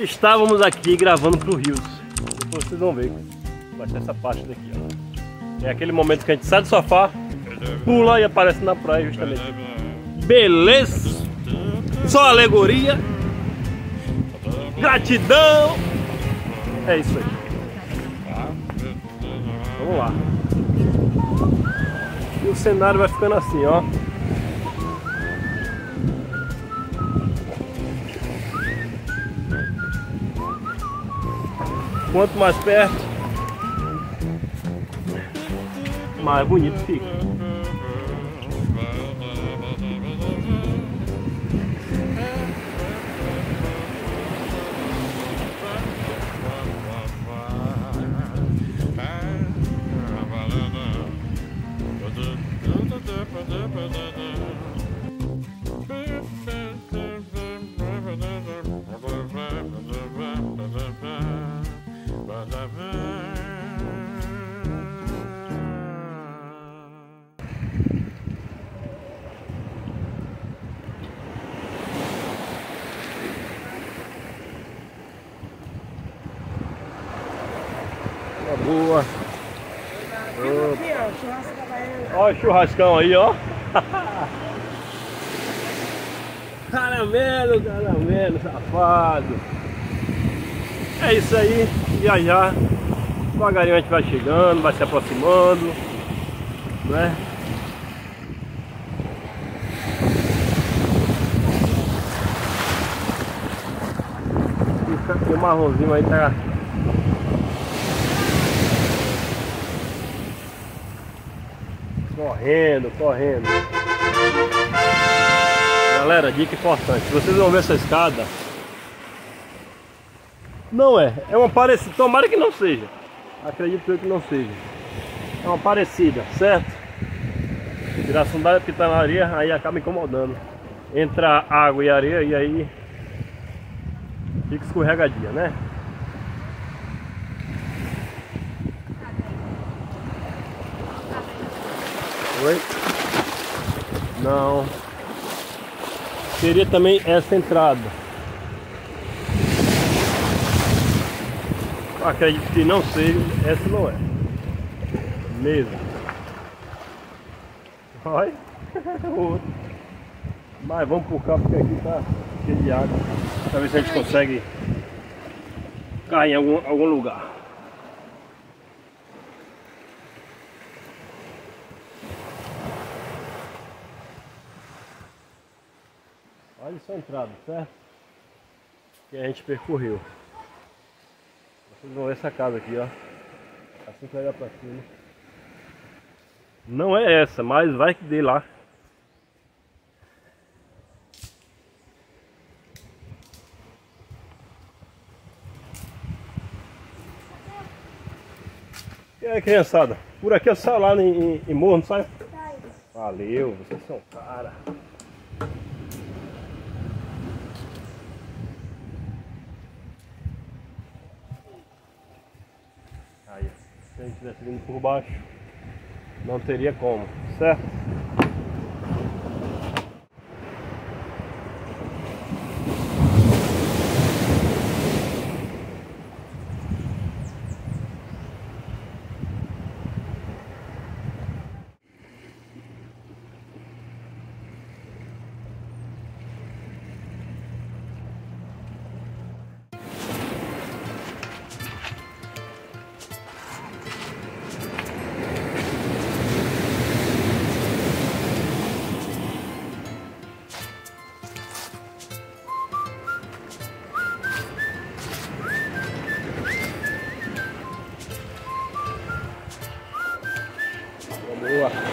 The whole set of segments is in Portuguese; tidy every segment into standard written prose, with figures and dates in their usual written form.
Estávamos aqui gravando pro Rios. Depois vocês vão ver. Vai ser essa parte daqui, ó. É aquele momento que a gente sai do sofá, pula e aparece na praia justamente. Beleza? Só alegoria. Gratidão. É isso aí. Vamos lá. E o cenário vai ficando assim, ó. Quanto mais perto, mais bonito fica. Boa. Olha o churrascão aí, ó. Caramelo, safado. É isso aí. Já devagarinho a gente vai chegando, vai se aproximando, né? E o marronzinho aí tá... correndo. Galera, dica importante. Se vocês vão ver essa escada, não é uma parecida. Tomara que não seja. Acredito eu que não seja. É uma parecida, certo? Tiração da que tá na areia, aí acaba incomodando. Entra água e areia e aí fica escorregadia, né? Oi? Não. Seria também essa entrada. Acredito que não seja. Essa não é. Mesmo. Olha. Outro. Mas vamos por cá porque aqui tá cheio de água. Pra ver se a gente consegue cair em algum lugar. Olha só a entrada, certo? Que a gente percorreu. Vocês vão ver essa casa aqui, ó. Assim que olhar pra cima. Não é essa, mas vai que dê lá. E aí, criançada? Por aqui eu saio lá em morro, não sai? Valeu, vocês são cara. Aí, se a gente tivesse vindo por baixo, não teria como, certo? Boa.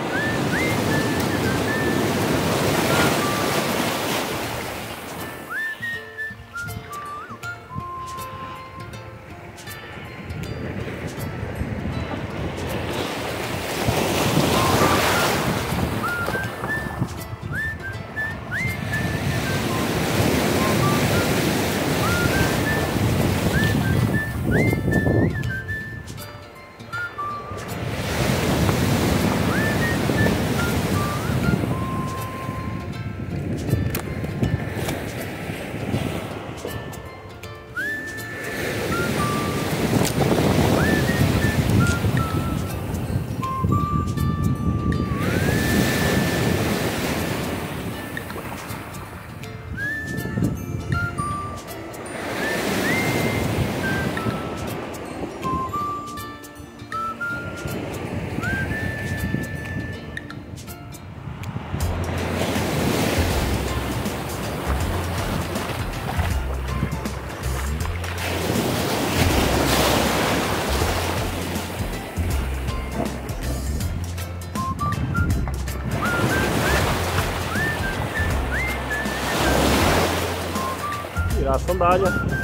sandália,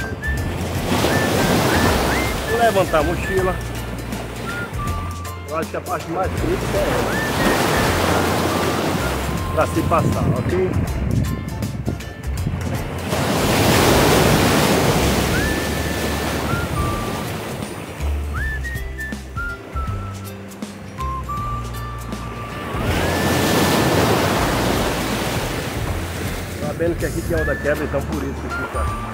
levantar a mochila. Eu acho que a parte mais crítica é essa, para se passar, ok? Sabendo que aqui tem onda quebra, então por isso que fica.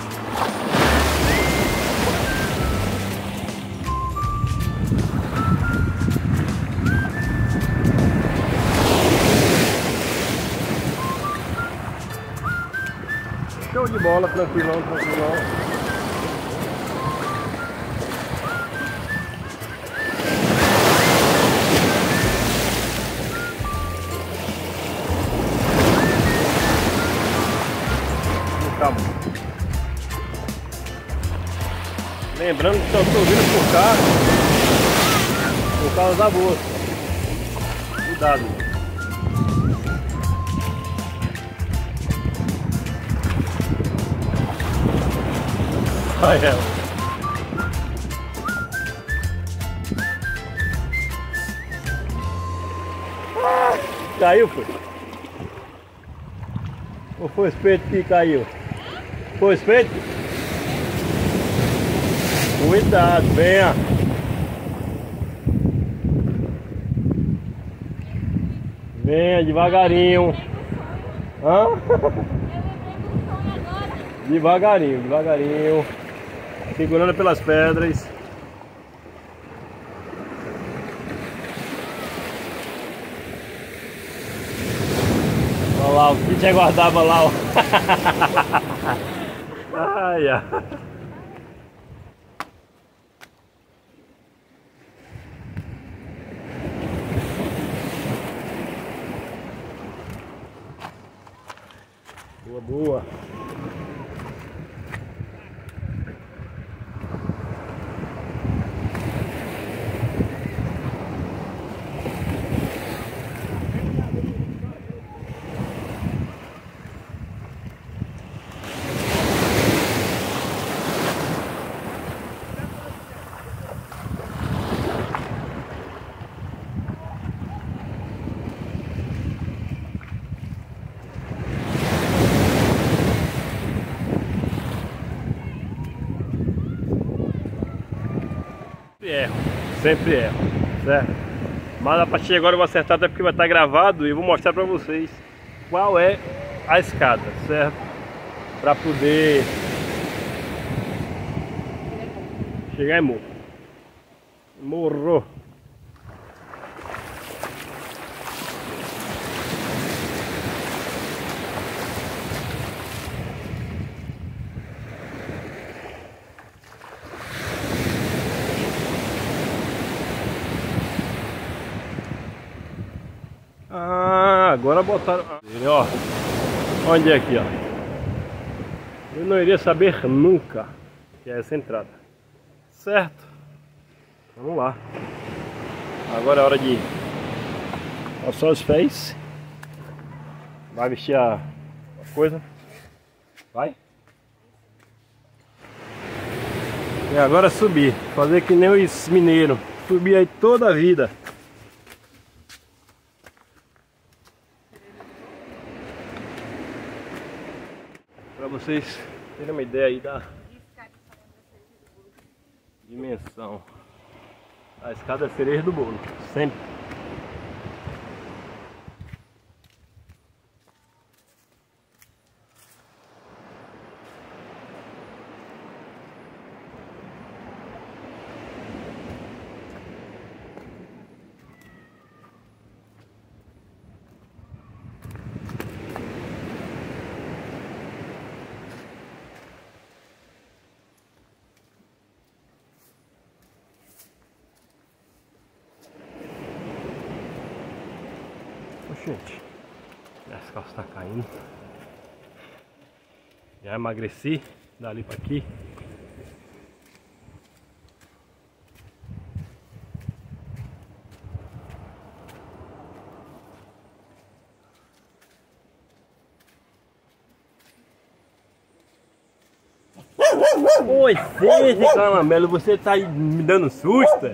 Show de bola, tranquilão, tranquilão. Lembrando que estão subindo por cá por causa da bolsa. Cuidado. Olha ela. Caiu, foi? Ou foi o espeto que caiu? Foi o espeto? Cuidado, venha. Venha devagarinho. Hã? Devagarinho, devagarinho. Segurando pelas pedras. Olha lá, o que já guardava lá, ó. Ai, ai. Boa, boa. Erro, sempre erro, certo? Mas a partir de agora eu vou acertar até porque vai estar gravado e eu vou mostrar pra vocês qual é a escada, certo? Pra poder chegar em morro. Morro. Ah, agora botaram. Ó, onde é aqui, ó? Eu não iria saber nunca que é essa entrada, certo? Vamos lá. Agora é hora de passar os pés. Vai vestir a coisa. Vai. E agora subir. Fazer que nem os mineiros. Subir aí toda a vida. Para vocês terem uma ideia aí da dimensão. A escada é a cereja do bolo, sempre. Gente, as calças estão caindo. Já emagreci dali para aqui. Com licença, Caramelo, você tá aí me dando susto?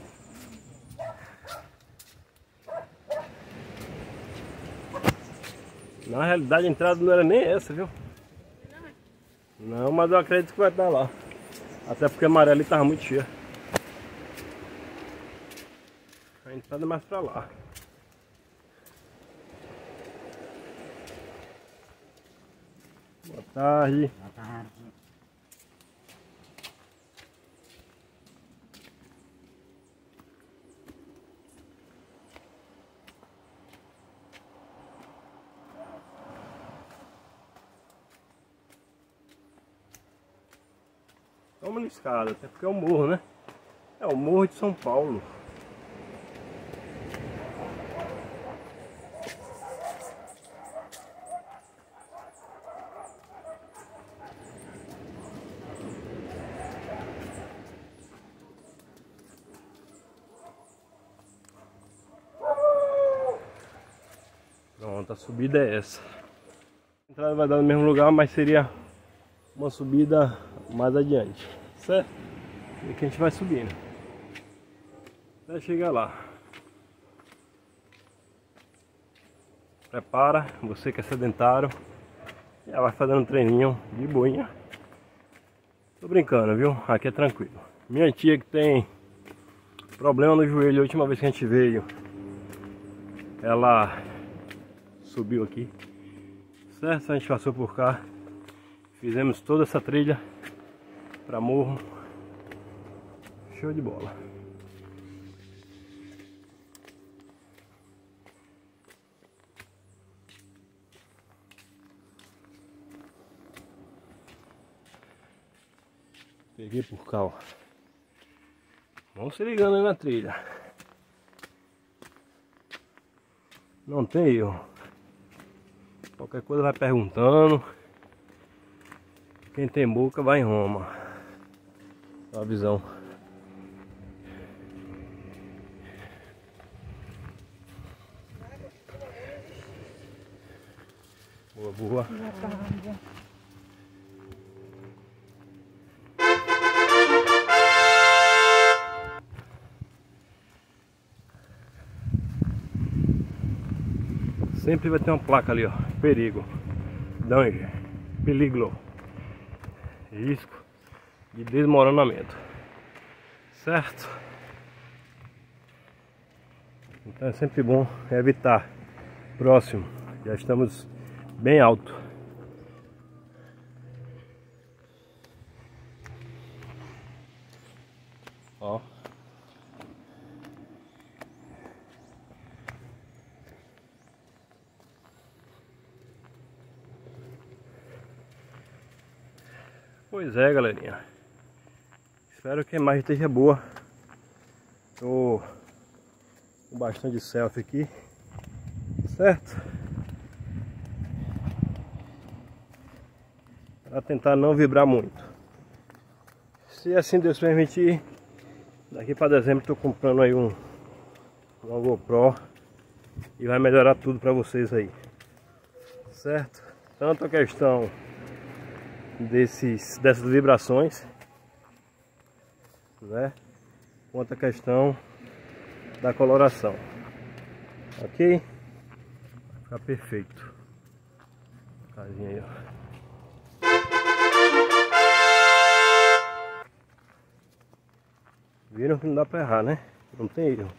Na realidade a entrada não era nem essa, viu? Não, mas eu acredito que vai estar lá. Até porque a maré ali tava muito cheia. A entrada é mais pra lá. Boa tarde. Boa tarde. Vamos na escada, até porque é o morro, né? É o Morro de São Paulo. Pronto, a subida é essa. A entrada vai dar no mesmo lugar, mas seria uma subida mais adiante, certo? E aqui a gente vai subindo até chegar lá. Prepara, você que é sedentário, já vai fazendo um treininho de boinha. Tô brincando, viu? Aqui é tranquilo. Minha tia que tem problema no joelho, a última vez que a gente veio, ela subiu aqui, certo? A gente passou por cá, fizemos toda essa trilha para morro, show de bola. Peguei por cá, ó. Vamos se ligando aí na trilha. Não tem erro. Qualquer coisa vai perguntando. Quem tem boca vai em Roma. Olha a visão. Boa, boa. Sempre vai ter uma placa ali, ó. Perigo. Danger. Peligro. Risco de desmoronamento. Certo? Então é sempre bom evitar. Próximo. Já estamos bem alto. Ó. Pois é, galerinha. Espero que a imagem esteja boa. Tô com bastante selfie aqui, certo? Para tentar não vibrar muito. Se assim Deus permitir, daqui para dezembro estou comprando aí uma GoPro e vai melhorar tudo para vocês aí, certo? Tanto a questão dessas vibrações, né, quanto a questão da coloração, ok? Vai ficar perfeito. Casinha aí, ó. Viram que não dá pra errar, né? Não tem erro.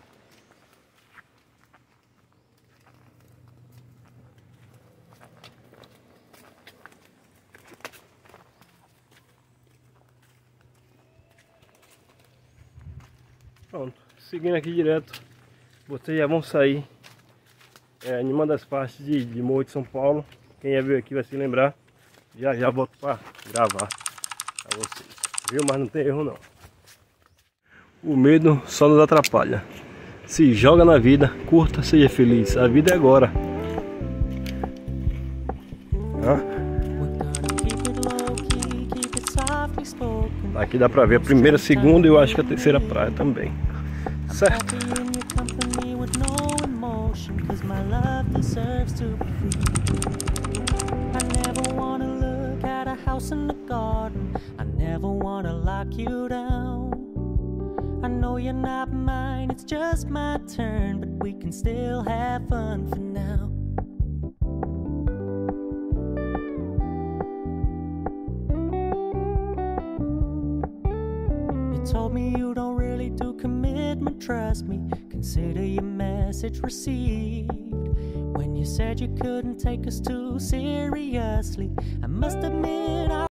Pronto, seguindo aqui direto, vocês já vão sair em uma das partes de Morro de São Paulo. Quem já veio aqui vai se lembrar. Já volto para gravar para vocês, viu? Mas não tem erro não. O medo só nos atrapalha. Se joga na vida, curta, seja feliz. A vida é agora. Aqui dá pra ver a primeira, a segunda e eu acho que a terceira praia também. Certo? house and a garden. I never wanna lock you down. I know you're not mine, it's just my turn, but we can still have fun for now. You told me you don't really do commitment, trust me, consider your message received. When you said you couldn't take us too seriously, I must admit